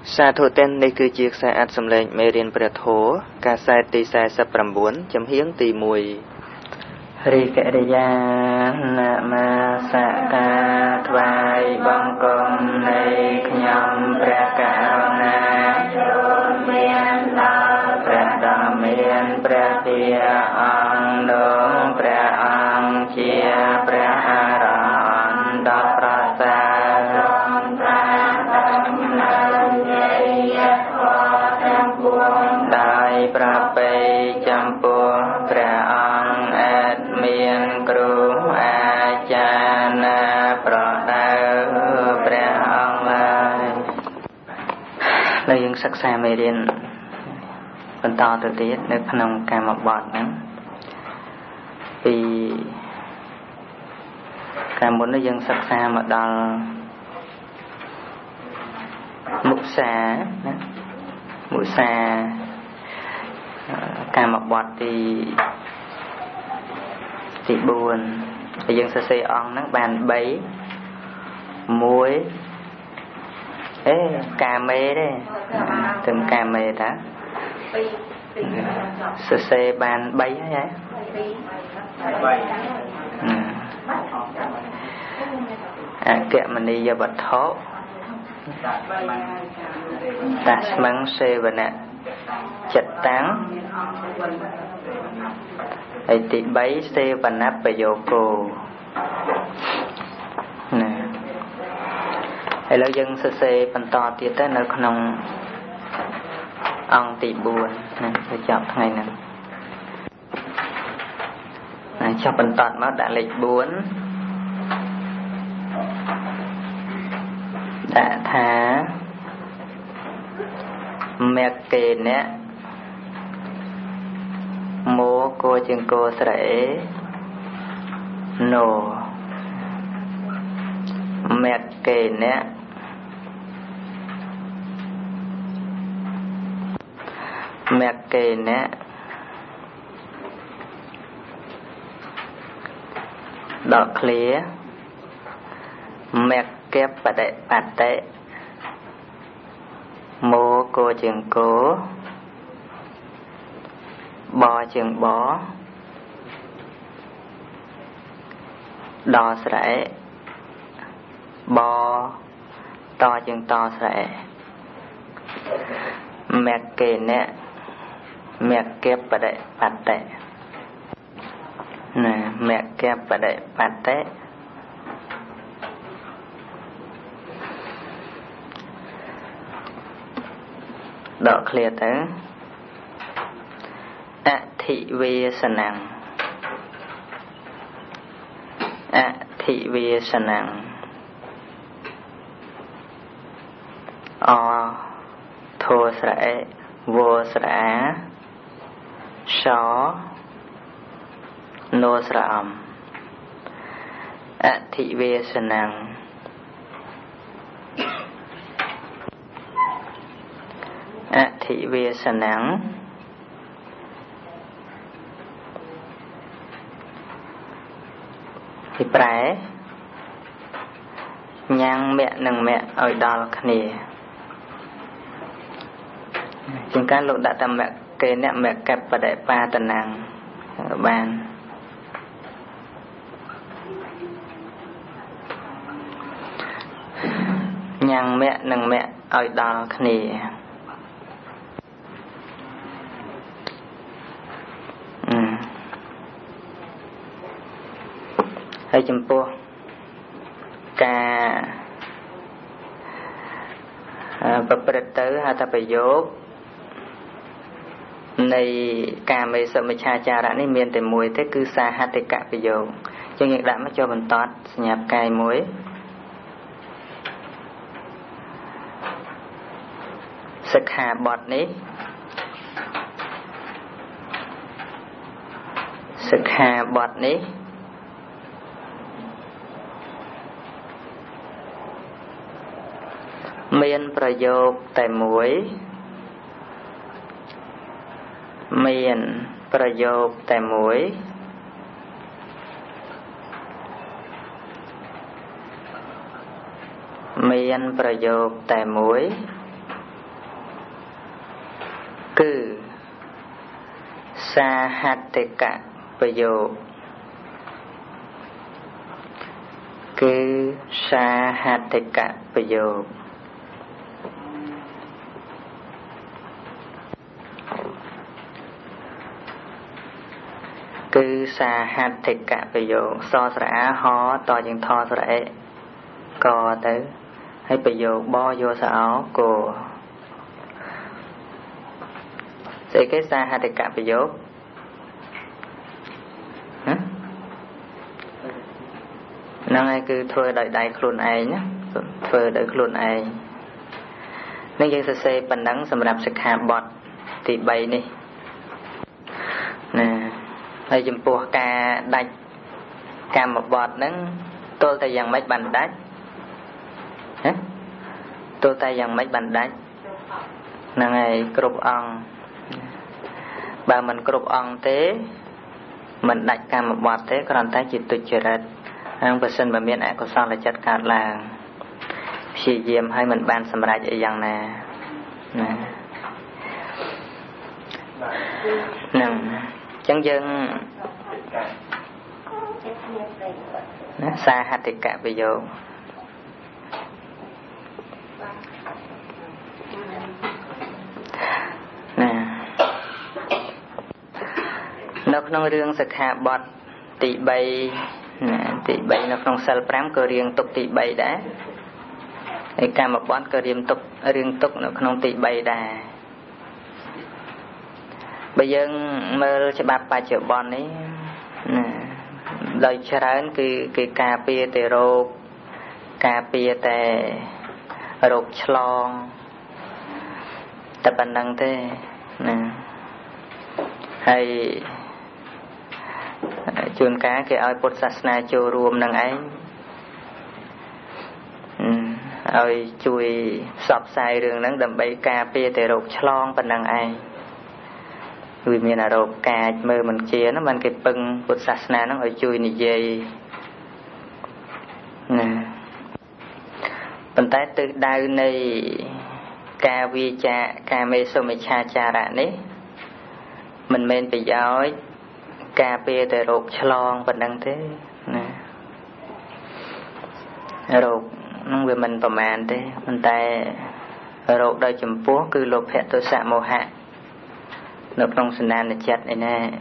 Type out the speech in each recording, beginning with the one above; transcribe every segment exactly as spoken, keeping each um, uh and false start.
Sa thô tên này cứ chiếc xe át xâm lệnh mê riêng bật thố, ca xe tì xe sắp rằm bốn, chấm hiếng tì mùi. Rì kệ rì ya nạ ma sa ta thvai bong công này nhằm bạc cả na chôn miên đo bạc đo miên bạc tia ong đông bạc ong chia bạc a rõn đo pra sa đại pra bê chăm pua bạc ong ết miên cửu a cha na pra đau bạc ong lai lời dân sắc xa mê điênបន្ត ទៅទៀតនៅក្នុងកាមបទហ្នឹងពីកាលមុននេះយើងសិក្សាមកដល់មុសាណាមុសាកាមបទទីទីបួនហើយយើងសរសេរអង្គហ្នឹងបានបីមួយអេកាមេទេទៅកាមេតាសរសេរបានបីហើយហ៎អគ្គមនីយវត្ថុតាស្មង្សេវនៈចិត្តតាំងហើយទីបីសេវនៈប្រយោគោណាឥឡូវយើងសរសេរបន្តទៀតទៅនៅក្នុងអង្គទីបួនណាទៅចប់ថ្ងៃហ្នឹងណាចប់បន្តមកដាក់លេខបួនដាក់ថាមេកេណៈមោគោជាងគោស្រែណូមេកេណៈមេកេណៈដកឃ្លាមេកេបដិបតិមោគោជាងគោបជាងបដស្រែបតជាងតស្រែមេកេណៈមេកេបដិបតិណាមេកេបដិបតិដកឃ្លាទៅអធិវាសនំអធិវាសនំអធោស្រែវោស្រែសណូស្រអំអធិវាសនំអធិវាសនំពីប្រែញ៉ាំងមគ្គនិងមគ្គឲ្យដល់គ្នាជាងការលោកដាក់តាមមគ្គគេអ្នកមគ្គបដិបាតនំបានញ៉ាំងមគ្គនិងមគ្គឲ្យដល់គ្នាហើយចំពោះការប្រព្រឹត្តទៅហៅថាប្រយោគនៃកាមេសមិច្ឆាចារៈនេះមានតែមួយទេគឺសាហតិកប្រយោគចឹងយើងដាក់មកចូលបន្តសញ្ញាផ្កាយមួយសិក្ខាបទនេះសិក្ខាបទនេះមានប្រយោគតែមួយមានប្រយោគតែមួយមានប្រយោគតែមួយ cứ sa hạt tệ cả bây giờ cứ sa hạt tệ cả bây giờ cứ sa hạt tệ cả bây giờ so sả ho to chừng tho sả co tới hay bây giờ bo vô sa áo cô thì cái sa hạt tệ cả bây giờ năng ai cứ thôi đợi đại khuôn ai nhé thôi đợi khuôn ai nên dân sẽ xây bản đắng sầm rạp sực hạ bọt thì bay đi nè hay chùm pua ca đạch ca một bọt nắng tôi tay dần mấy bàn đách hả tôi tay dần mấy bàn đách năng ai cướp ong bà mình cướp ong thế mình đạch ca một bọt thế còn tay chỉ tụt chợt anh bớt sinh và miễn ác của sao là chất cát là chỉ diêm hay mình ban sầm rải vậy rằng nè nè chẳng dưng xa hạt thì cả bây giờ nè nó không riêng sực hạ bọt tị bay tị bay nó không sal pram cơ riêng tục tị bay đã cái cam một bón cơ riêng tục riêng tục nó không tị bay đà bây giờ mơ cho bà ba triệu bón ấy lời cho ra cái cái cà phê tê rô cà phê tê rô chlong tập bản năng thế nè hay chuồn cá cái ơi Phật sát na châu rùm năng ấy ơi chui sọp sai đường nắng đầm bay cà phê tê rô chlong bản năng ấy vì mình là đồ cà mơ mình chia nó mình cái bưng Phật sát na nó ở chui này dây nè phần tay từ đau này cà vi cha cà mê sô mê cha cha ra đấy mình men bị giỏi cà phê từ rột chlong phần đăng thế nè rột nó về mìnhประมาณthế mình tay rột đây chấm púa cứ lột hẹn tôi xạ màu hạ nó trong sân an là chặt này nè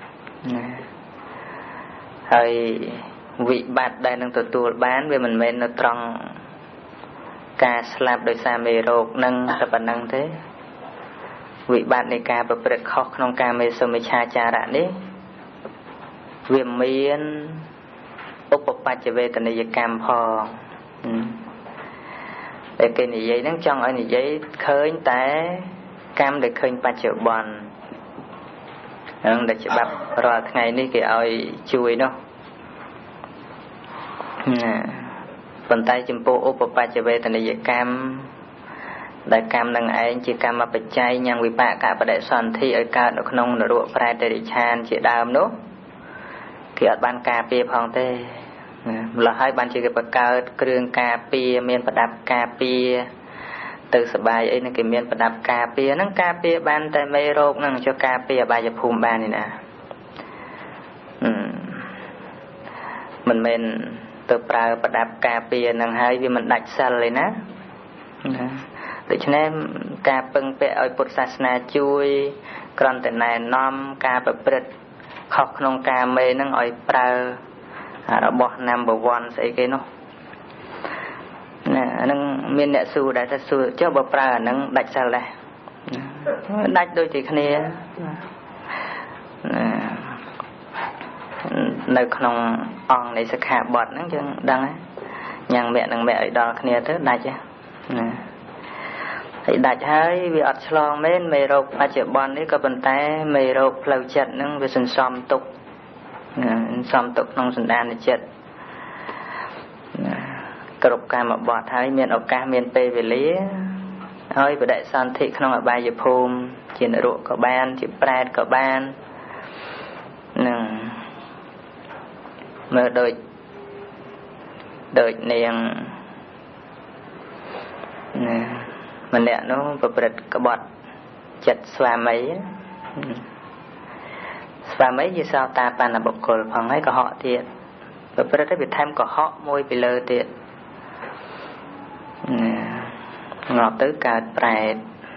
ហើយវិបត្តិដែលនឹងទទួលបានវាមិនមែននៅត្រង់ការស្លាប់ដោយសារមេរោគនឹងតែប៉ុណ្ណឹងទេវិបត្តិនៃការប្រព្រឹត្តខុសក្នុងការមេសុមិច្ឆាចារៈនេះវាមានឧបបច្ចវេទនីយកម្មផងតែគេនិយាយហ្នឹងចង់ឲ្យនិយាយឃើញតែកម្មដែលឃើញបច្ចុប្បន្នហ្នឹងដែលច្បាប់រាល់ថ្ងៃនេះគេឲ្យជួយនោះណាប៉ុន្តែចំពោះឧបបច្ចវេទនីយកម្មដែលកម្មនឹងឯងជាកម្មបច្ច័យញ៉ាំងវិបាកបដិសន្ធិឲ្យកើតនៅក្នុងនរកប្រែតរិឆានជាដើមនោះគេអត់បានការពារផងទេម្ល៉េះហើយបានជាគេបង្កើតគ្រឿងការពារមានប្រដាប់ការពារទៅសបាយអីនឹងគេមានប្រដាប់ការពារហ្នឹងការពារបានតែមេរោគហ្នឹងចុះការពារអបាយភូមិបាននេះណាមិនមែនទៅប្រើប្រដាប់ការពារហ្នឹងហើយវាមិនដាច់សិលទេណាដូច្នេះការពឹងពាក់ឲ្យពុទ្ធសាសនាជួយគ្រាន់តែណែនាំការប្រព្រឹត្តខុសក្នុងការមេហ្នឹងឲ្យប្រើរបស់ number one ស្អីគេនោះណាអានឹងមានអ្នកសួរដែរថាសួរចុះបើប្រើអានឹងដាច់សិលដែរដាច់ដូចជាគ្នានៅក្នុងអង្គនៃសិក្ខាបទហ្នឹងយើងដឹងហើយញ៉ាំងមាក់នឹងមាក់ឲ្យដល់គ្នាទៅដាច់ណាហើយដាច់ហើយវាអត់ឆ្លងមែនមេរោគបច្ចុប្បន្ននេះក៏ប៉ុន្តែមេរោគផ្លូវចិត្តហ្នឹងវាសន្សំទុកសន្សំទុកក្នុងសន្តានចិត្តគ្រប់កាមបទហើយមានឱកាសមានពេលវេលាហើយបដិសន្ធិក្នុងអបាយភូមិជានរកក៏បានជាប្រែតក៏បាននឹងមើលដូចដូចនាងណាម្នាក់នោះប្រព្រឹត្តក្បត់ chật xoa mấy xoa mấy như sao ta bàn là bọc cồn phòng ấy có họ thiệt và bây giờ Việt Nam có họ môi bị lơ thiệt ngọt tới cả bài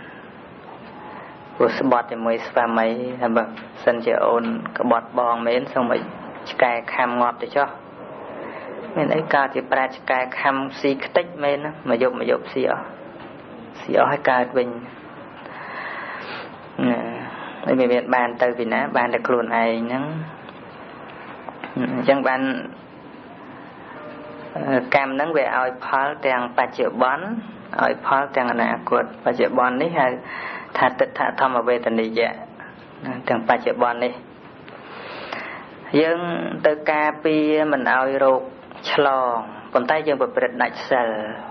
của bọt thì mới xoa mấy là bằng sân chỉ ôn cái bọt bong mến xong rồi cài kham ngọt để cho mình ấy cao thì bài cài kham xì tích mến mà dục mà dục xì ở xì ở hay cài bình đây mình biết bàn từ vì ná bàn được luôn này nhắn chẳng bàn cam nắng về oi phá tiền ba triệu bón oi phá tiền là cuột ba triệu bón đấy hay thà tịch thà thầm ở về tình đi dạ tiền ba triệu bón đi nhưng từ cà pi mình oi rụt chlong còn tay dương bật bật đại sờ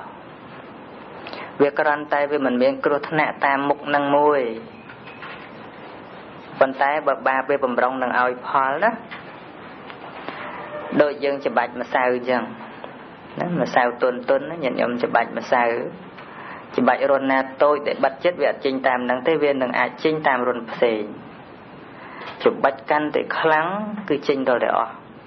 việc còn tay vì mình miếng cột nạ tam mục năng môi còn tay bật ba về bầm rong năng oi phá đó đôi dương chỉ bạch mà sao chẳng mà sao tuần tuần nó nhận nhầm chỉ bạch mà sao chỉ bạch rồi na tôi để bắt chết việc chinh tam năng tế viên đừng ai chinh tam rồi xì chụp bạch căn để kháng cứ chinh rồi để ọ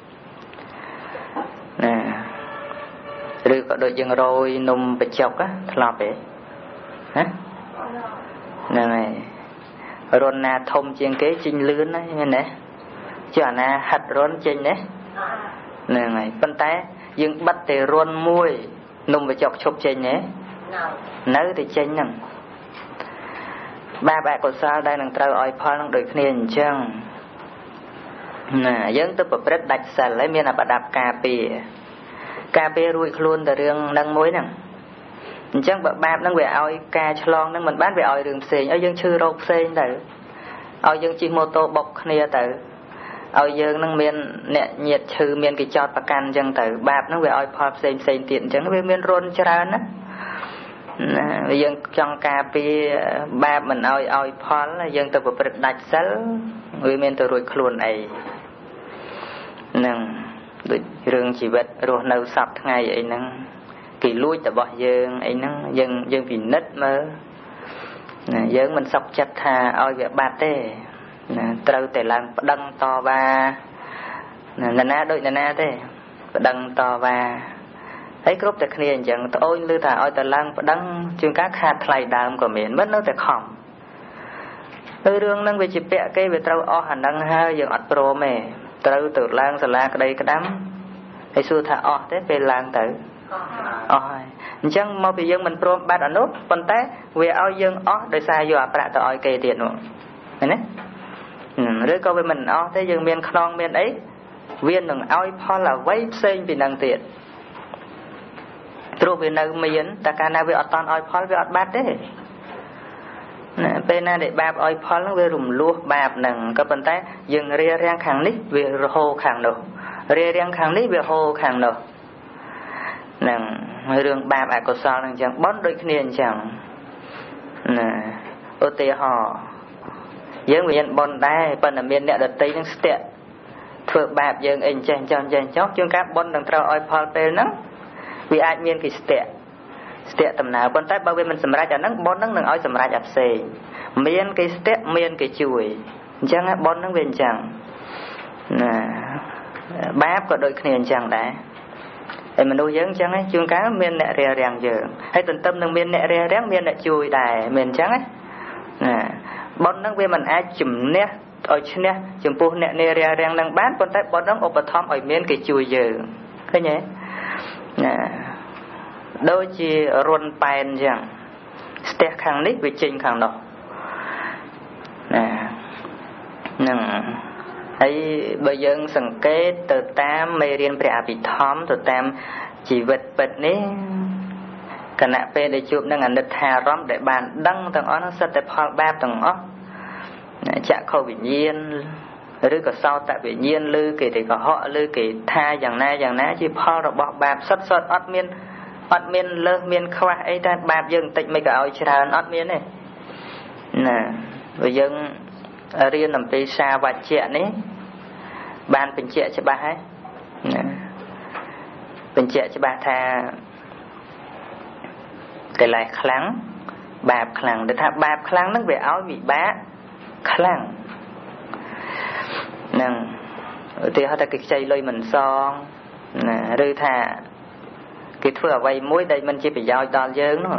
nè rồi có đôi dương rồi nôm bị chọc á lọp ấy hả nè này rồi na thông trên cái chinh lươn á như này chứ na hạt rốn chinh đấy nè này phân té dương bắt để rôn môi nôm bị chọc chụp chinh nhé nấu thì chinh nè ba bạn còn sao đây năng trâu oi phơi năng được niên chăng nè dân tôi bật rất đạch sờ lấy miền là bà đạp cà pì cà pì ruồi luôn từ đường nâng muối nè chăng bà ba năng về oi cà chlong năng mình bán về oi đường xì oi dân chư râu xì tử oi dân chi mô tô bọc nia tử oi dân năng miền nè nhiệt chư miền cái chọt bà can chăng tử ba năng về oi phơi xì xì tiện chăng về miền rôn chả á bây giờ trong cà phê ba mình oi oi phá là dân từ bậc đại sứ người miền từ rồi khuôn ấy nâng rừng chỉ vật rồi nấu sập ngày ấy nâng kỳ lui từ bỏ dân ấy nâng dân dân vì nứt mơ dân mình sọc chặt thà oi việc bát thế trâu để làm đăng to ba nè na đôi nè na thế đăng to ba ấy group tại kia chẳng tôi lưu thả oi tờ lăng đăng chương các hạt thay đàm của mình mất nó tại khỏng từ đường năng về chỉ bẹ cây về trâu o hẳn đăng hai giờ ọt pro mẹ trâu từ lang sờ la cái đây cái đám hay xưa thả o thế về lang tử oi chẳng mau bị dân mình pro ba ở nốt còn té về oi dân o để sai giờ bạ tờ oi cây tiền luôn này nè rồi câu về mình o thế dân miền khong miền ấy viên đừng oi pho là vây xây vì năng tiền rồi về nơi miền ta ca na về ở toàn oi phol về ở bát đấy nè bên na để bạp oi phol nó về rùm lúa bạp nằng có phần tay dừng ria riang khang nít về hồ khang đồ ria riang khang nít về hồ khang đồ nằng hơi đường bạp ai có sao nằng chẳng bón đôi kia chẳng nè ô tê họ dừng miền bòn đai phần ở miền nẹt đặt tây những sẹt thừa bạp dừng in chèn chèn chèn chót chương các bón đằng trâu oi phol về nắng vì ai miên cái sẹt sẹt tầm nào con tay bao bên mình sầm ra cho nắng bón nắng đừng oi sầm ra chặt xề miên cái sẹt miên cái chuối chẳng á bón nắng bên chẳng nè báp có đôi khi chẳng đã để mình nuôi dưỡng chẳng ấy chương cá miên nè rè rèn giờ hay tận tâm đừng miên nè rè rèn miên nè chuối đài miên chẳng ấy nè bón nắng bên mình ai chùm nè oi chùm nè chùm pu nè nè rè rèn đang bán con tay bón nắng ốp thom oi miên cái chuối giờ thấy nhé nè đôi chỉ run pan chẳng sẹt khang nít với chinh khang đó nè nè ấy bây giờ sừng kết từ tam mê riêng bè bị thóm từ tam chỉ vật vật ní cả nạ pe để chụp năng ảnh đợt hà róm để bàn đăng tầng ó nó sẽ tập họ ba tầng ó chạ khâu bị nhiên rồi có sau tại bị nhiên lư kể thì có họ lư kể thaอย่างnaอย่างna chỉ pho rồi bỏ bạp sắt sắt ót miên ót miên lơ miên khoa ấy ta bạp dừng tịnh mấy cái áo trà ót miên này nè rồi dừng riêng làm pi xa và chẹn ấy ban bình chẹn cho ba ấy nè bình chẹn cho ba tha cái lại kháng បាបខ្លាំងដែលថាបាបខ្លាំងហ្នឹងវាឲ្យវិបាកខ្លាំងហ្នឹងឧទាហរណ៍ថាគេខ្ចីលុយមិនសងណាឬថាគេធ្វើអ្វីមួយដែលមិនជាប្រយោជន៍ដល់យើងនោះ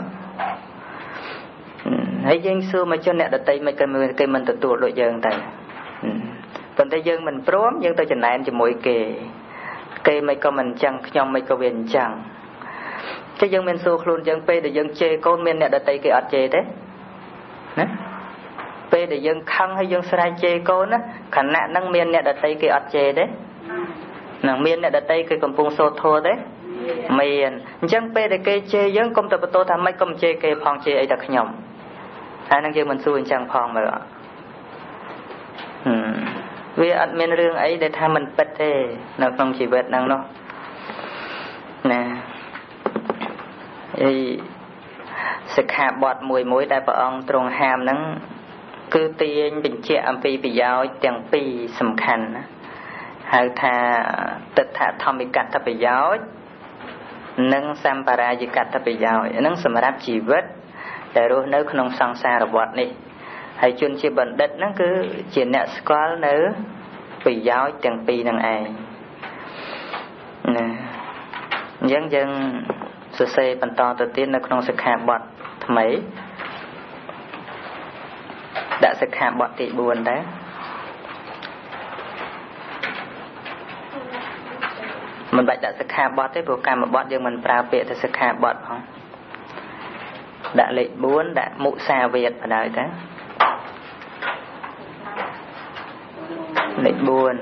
ហើយយើងសួរមកចុះអ្នកដតីមិនគេមិនទទួលដូចយើងតែប៉ុន្តែយើងមិនព្រមយើងទៅចំណែនជាមួយគេគេមិនក៏មិនអញ្ចឹងខ្ញុំមិនក៏វាអញ្ចឹងតែយើងមានសួរខ្លួនយើងពេលដែលយើងជេរកូនមានអ្នកដតីគេអត់ជេរទេណាពេលដែលយើងខឹងហើយយើងស្រែកជេរកូនណាខណៈហ្នឹងមានអ្នកដតីគេអត់ជេរទេនឹងមានអ្នកដតីគេកំពុងសូត្រធម៌ទេមានអញ្ចឹងពេលដែលគេជេរយើងកុំទៅបន្ទោសថាម៉េចកុំជេរគេផងជេរអីតែខ្ញុំហើយនឹងយើងមិនសួរអញ្ចឹងផងមើលអត់វាអត់មានរឿងអីដែលថាមិនពិតទេនៅក្នុងជីវិតហ្នឹងនោះណាហើយសិក្ខាបទមួយមួយដែលព្រះអង្គទ្រង់ហាមហ្នឹងគឺទាញបញ្ជាក់អំពីប្រយោជន៍ទាំងពីរសំខាន់ណាហៅថាទិដ្ឋធម្មិកតប្រយោជន៍និងសម្បរាយិកតប្រយោជន៍ហ្នឹងសម្រាប់ជីវិតដែលរស់នៅក្នុងសង្សារវដ្តនេះហើយជនជាបណ្ឌិតហ្នឹងគឺជាអ្នកស្គាល់នៅប្រយោជន៍ទាំងពីរហ្នឹងឯងណាអញ្ចឹងយើងសរសេរបន្តទៅទៀតនៅក្នុងសិក្ខាបទថ្មីដាក់សិក្ខាបទទីបួនដែរមិនបាច់ដាក់សិក្ខាបទទេព្រោះកម្មបទយើងមិនប្រើពាក្យទៅសិក្ខាបទផងដាក់លេខបួនដាក់មុសាវាទបណ្ដោយតាលេខបួន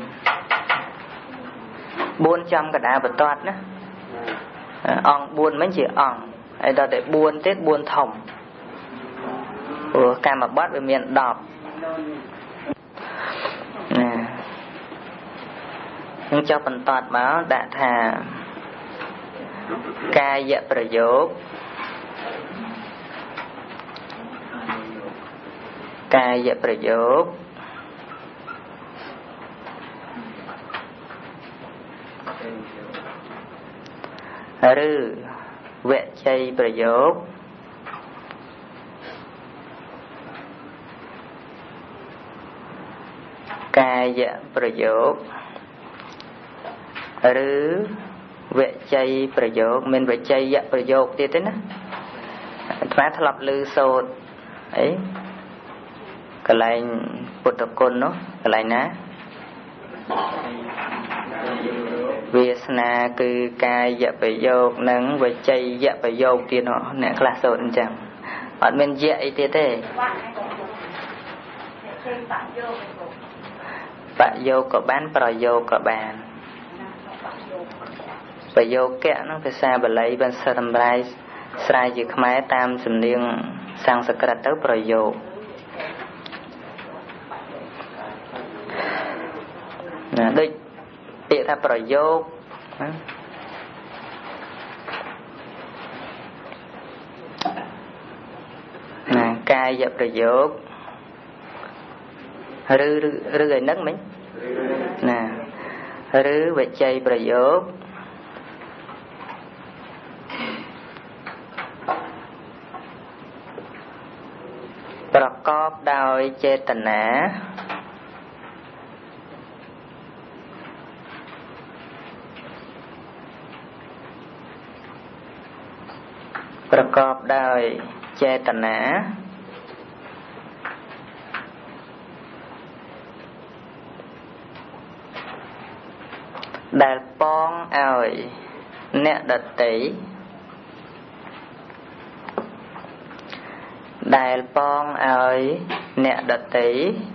បួនចំកណ្ដាលបន្ទាត់ណាអង្គបួនមិនជាអង្គហើយដល់តែបួនទៀតបួនធំព្រោះកម្មបទវាមានដប់ណានឹងចុះបន្តមកដាក់ថាកាយប្រយោគកាយប្រយោគឬវជ័យប្រយោគកាយប្រយោគឬវជ័យប្រយោគមានវជ័យប្រយោគទៀតទេណាអាត្មាធ្លាប់ឮសូត្រអីកន្លែងពុទ្ធគុណនោះកន្លែងណាវាសនាគឺកាយប្រយោគនិងវជ័យប្រយោគទៀតនោះអ្នកខ្លះសូត្រអញ្ចឹងអត់មានយៈអីទៀតទេបយោគក៏បានប្រយោគក៏បានប្រយោគៈនោះភាសាបាលីបានសម្រាយស្រាយជាខ្មែរតាមសំនៀងសំស្ក្រឹតទៅប្រយោគណាដូចពាក្យថាប្រយោគណាកាយប្រយោគឬឬឬឯហ្នឹងមិញណាឬវជ័យប្រយោគប្រកបដោយចេតនាប្រកបដោយចេតនាដែលប៉ងឲ្យអ្នកដតីដែលប៉ងឲ្យអ្នកដតី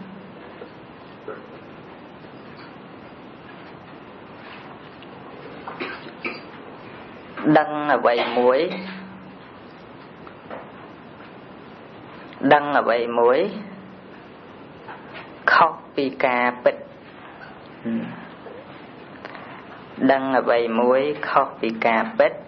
ដឹងអ្វីមួយដឹងអ្វីមួយខុសពីការពិតដឹងអ្វីមួយខុសពីការពិត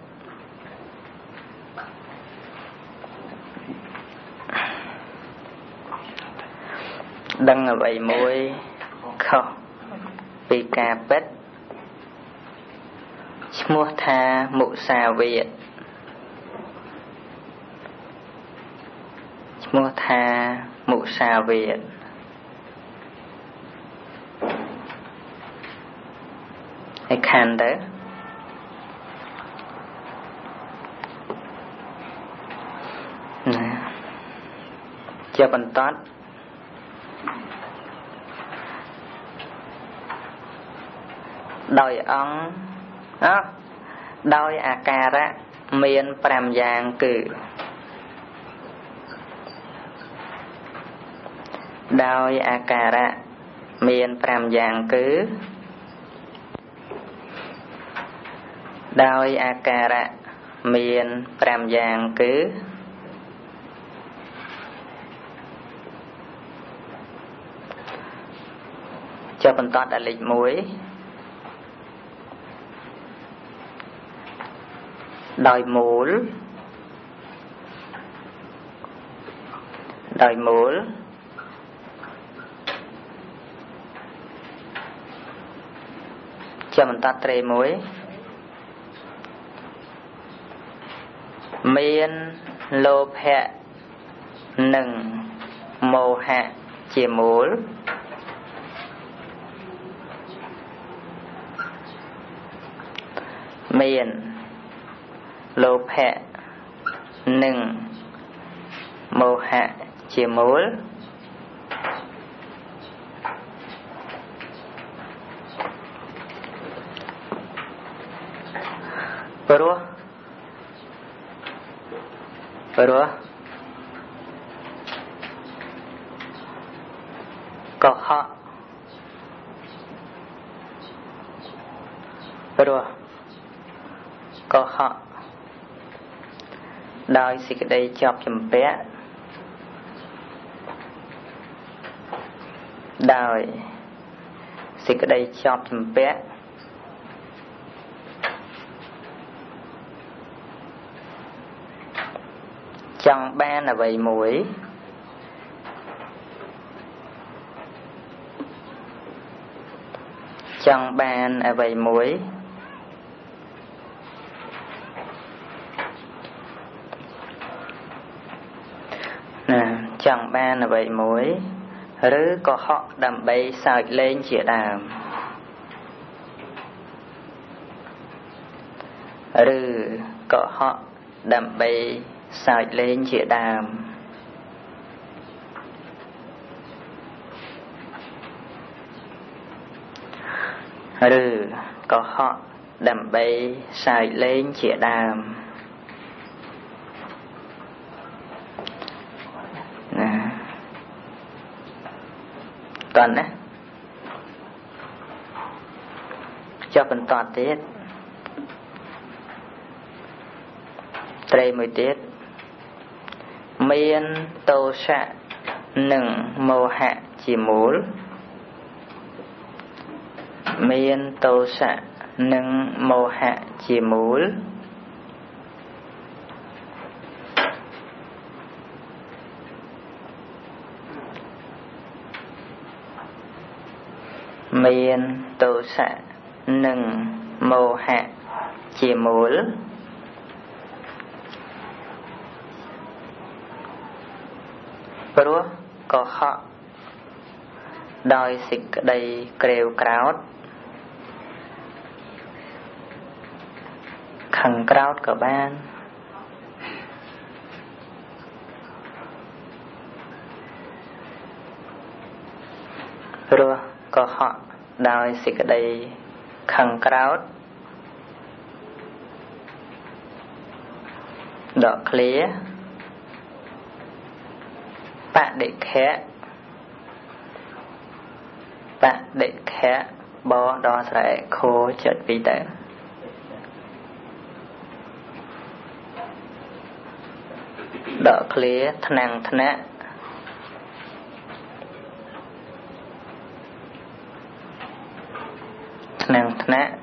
ដឹងអ្វីមួយខុសពីការពិតឈ្មោះថាមុសាវាទ mua tha mụ sa Việt hay khăn đấy cho bằng tốt đòi ong đó đòi akara miền pram giang cử đòi akara miền pram giang cử đòi akara miền pram giang cử cho bằng tốt đã lịch muối đòi múl đòi múl cho mình ta tre muối miên lô hẹ nừng mô hạ chia múl miên lô hẹ nừng mô hạ chia múl Bro Bro có họ Bro có họ đòi xịt đây chọc chùm bé đòi xịt đây chọc chùm bé trong ba là vậy mũi trong ba là vậy mũi chẳng ba là vậy mũi rứ có họ đầm bay sợi lên chĩa đàm rứ có họ đầm bay sợi lên chĩa đàm rứ có họ đầm bay sợi lên chĩa đàm còn á cho phần toàn tiết tre mười tiết miên tô xạ nừng mô hạ chỉ múl miên tô xạ nừng mô hạ chỉ múl miên tô xạ nừng mô hạ chia múl Bro có họ đòi xịt đầy kêu kraut khăn kraut của ban Bro có họ đòi xịt đầy khăn kraut đỏ clear bạn để khẽ bạn để khẽ bó đo sẽ khô chợt vì tế đỏ clear thân năng thân á năng thân á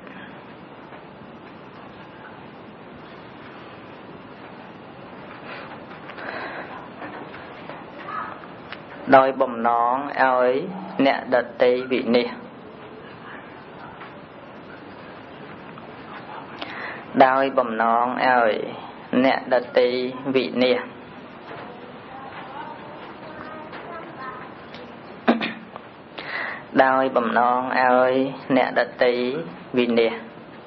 đôi bầm nón ấy nè đợt tây vị nè đôi bầm nón ấy nè đợt tây vị nè ដោយបំណងឲ្យអ្នកដតីវិនិច្ឆ័យ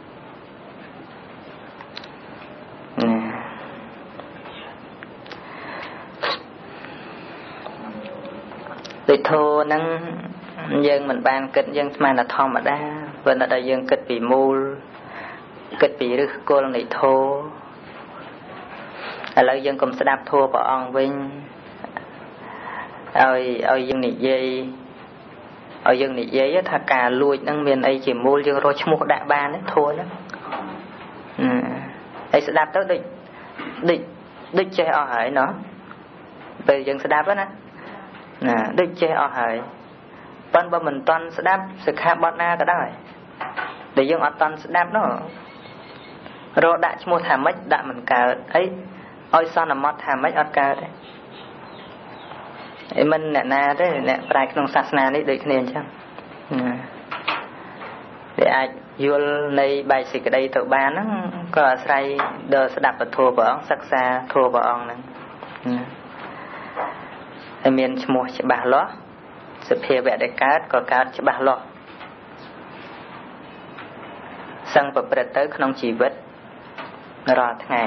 ដូចធម៌ហ្នឹងយើងមិនបានគិតយើងស្មានតែធម្មតាព្រោះតែយើងគិតពីមូលគិតពីឫសគល់នៃធម៌ឥឡូវយើងកុំស្ដាប់ធម៌ព្រះអង្គវិញឲ្យឲ្យយើងនិយាយឲ្យយើងនិយាយថាការលួចហ្នឹងមានអីជាមូលយើងរកឈ្មោះដាក់បានទេធម៌ហ្នឹងហើយស្ដាប់ទៅដូចដូចដូចចេះអស់ហើយណោះពេលយើងស្ដាប់ណាណាដូចចេះអស់ហើយប៉ុន្តែបើមិនតន់ស្ដាប់សិក្ខាបទណាក៏ដោយដែលយើងអត់តន់ស្ដាប់នោះរកដាក់ឈ្មោះថាម៉េចដាក់មិនកើតអីឲ្យសន្មតថាម៉េចអត់កើតទេអីមិនអ្នកណាទេអ្នកប្រាជ្ញក្នុងសាសនានេះដូចគ្នាអញ្ចឹងដែលអាចយល់នៃបែកសេចក្តីទៅបានហ្នឹងក៏អាស្រ័យដល់ស្ដាប់ពធព្រះអង្គសិក្សាធម៌ព្រះអង្គហ្នឹងហើយមានឈ្មោះច្បាស់លាស់សភាវៈដែលកើតក៏កើតច្បាស់លាស់សឹងប្រព្រឹត្តទៅក្នុងជីវិតរាល់ថ្ងៃ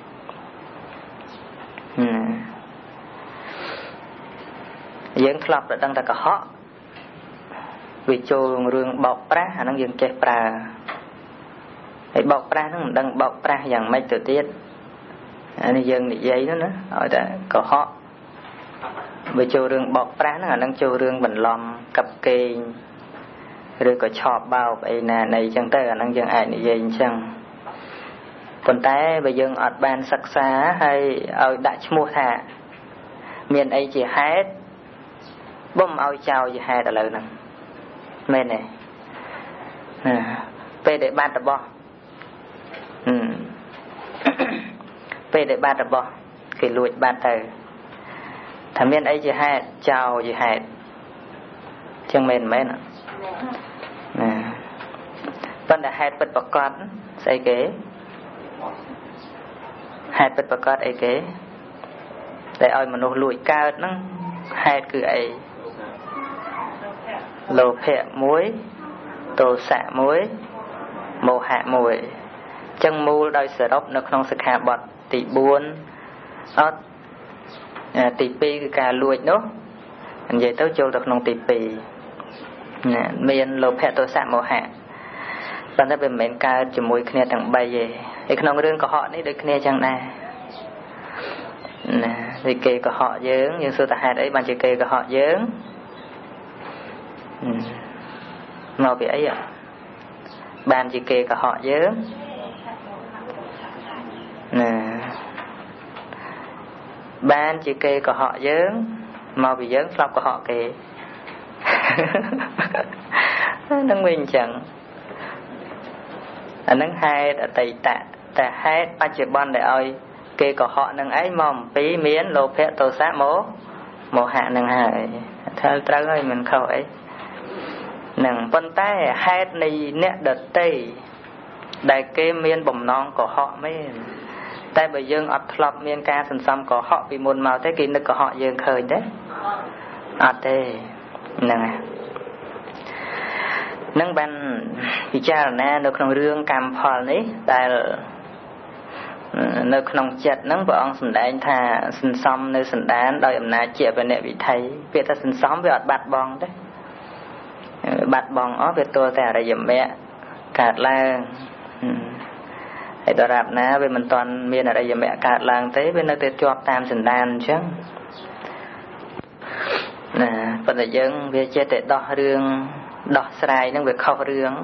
យើងធ្លាប់តែដឹងតែកុហកវាចូលរឿងបោកប្រាស់អាហ្នឹងយើងចេះប្រើហើយបោកប្រាស់ហ្នឹងមិនដឹងបោកប្រាស់យ៉ាងម៉េចទៅទៀតអានេះយើងនិយាយនោះណាឲ្យតែកុហកវាចូលរឿងបោកប្រាស់ហ្នឹងអាហ្នឹងចូលរឿងបន្លំកាប់កេងឬក៏ឆោបបោកអីណានៃអញ្ចឹងទៅអាហ្នឹងយើងអាចនិយាយអញ្ចឹងប៉ុន្តែបើយើងអត់បានសិក្សាហើយឲ្យដាក់ឈ្មោះថាមានអីជាហេតុបំឲ្យចោលជាហេតុឥឡូវហ្នឹងមែនទេណាពេលដែលបាត់របស់ពេលដែលបាត់របស់គេលួចបាត់ទៅថាមានអីជាហេតុចោលជាហេតុចឹងមែនមែនណាប៉ុន្តែហេតុពិតប្រកបស្អីគេហេតុពិតប្រកបអីគេដែលឲ្យមនុស្សលួចកើតហ្នឹងហេតុគឺអីលោភៈមួយទោសៈមួយមោហៈមួយចឹងមូលដោយសរុបនៅក្នុងសិក្ខាបទទីបួនអត់ទីពីរគឺការលួចនោះនិយាយទៅចូលទៅក្នុងទីពីរណាមានលោភៈទោសៈមោហៈប៉ុន្តែវាមិនមែនកើតជាមួយគ្នាទាំងបីទេហើយក្នុងរឿងកុហកនេះដូចគ្នាចឹងដែរណាដូចគេកុហកយើងយើងសួរថាហេតុអីបានជាគេកុហកយើងមកពីអីបានជាគេកុហកយើងណាបានជាគេកុហកយើងមកពីយើងធ្លាប់កុហកគេនឹងវិញអញ្ចឹងអានឹងហេតុអតីតតែហេតុបច្ចុប្បន្នដែលឲ្យគេកុហកនឹងឯងមកអំពីមានលោភៈទោសៈមោមោហៈនឹងហើយថាត្រូវហើយមិនខុសអីនឹងប៉ុន្តែហេតុនៃអ្នកដតីដែលគេមានបំណងកុហកមែនតែបើយើងអត់ធ្លាប់មានការសន្សំកុហកពីមុនមកទេគេនឹកកុហកយើងឃើញទេអត់ទេហ្នឹងហើយនឹងបានពិចារណានៅក្នុងរឿងកម្មផលនេះដែលនៅក្នុងចិត្តហ្នឹងព្រះអង្គសម្ដែងថាសន្សំនៅសន្តានដោយអំណាចជាវិនវិធ័យពាក្យថាសន្សំវាអត់បាត់បង់ទេបាត់បង់អស់វាទល់តែអរិយមគ្គកើតឡើងហើយដរាបណាវាមិនទាន់មានអរិយមគ្គកើតឡើងទេវានៅតែជាប់តាមសន្តានអញ្ចឹងណាប៉ុន្តែយើងវាចេះតែដោះរឿងដោះស្រាយហ្នឹងវាខុសរឿង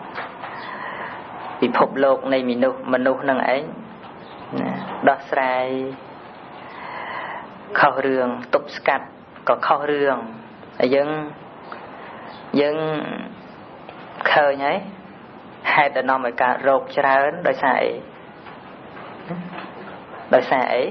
ពិភពលោកនៃមនុស្សមនុស្សនឹងឯងណាដោះស្រាយខុសរឿងទប់ស្កាត់ក៏ខុសរឿងហើយយើងយើងឃើញហើយហេតុដែលនាំឲ្យកើតរោគច្រើនដោយសារអីដោយសារអី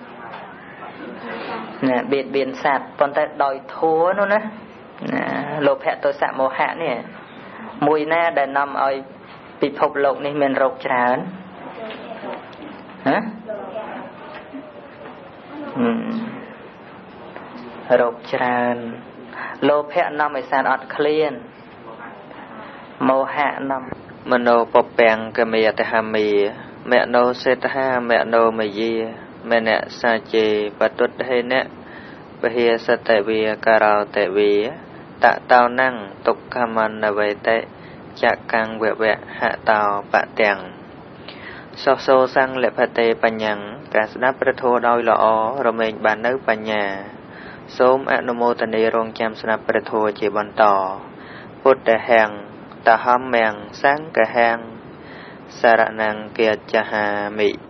ណាបៀតបៀនសត្វប៉ុន្តែដោយធัวនោះណាណាលោភៈទោសៈមោហៈនេះមួយណាដែលនាំឲ្យពិភពលោកនេះមានរោគច្រើនហ៎រោគច្រើន lô phẹ năm ấy san ọt clean mô hạ năm mê nô bọc bèng kê mê tê hà mì mẹ nô sê tê hà mẹ nô mê dì mẹ nẹ sa chê bà tốt hê nẹ bà hìa sa tệ vìa cà rào tệ vìa tạ tao năng tục khả mân nà vầy tệ chạ căng vẹ vẹ hạ tao bạ tèng so so sang lệ phá tê bà nhằng cả sá bà thô đôi lọ rồi mình bà nữ bà nhà sớm ạ nô mô tà nì rong chăm sá bà thô chê bọn tỏ bút đà hàng ta hâm mèng sáng cả hàng sa rạ năng kia cha hà mị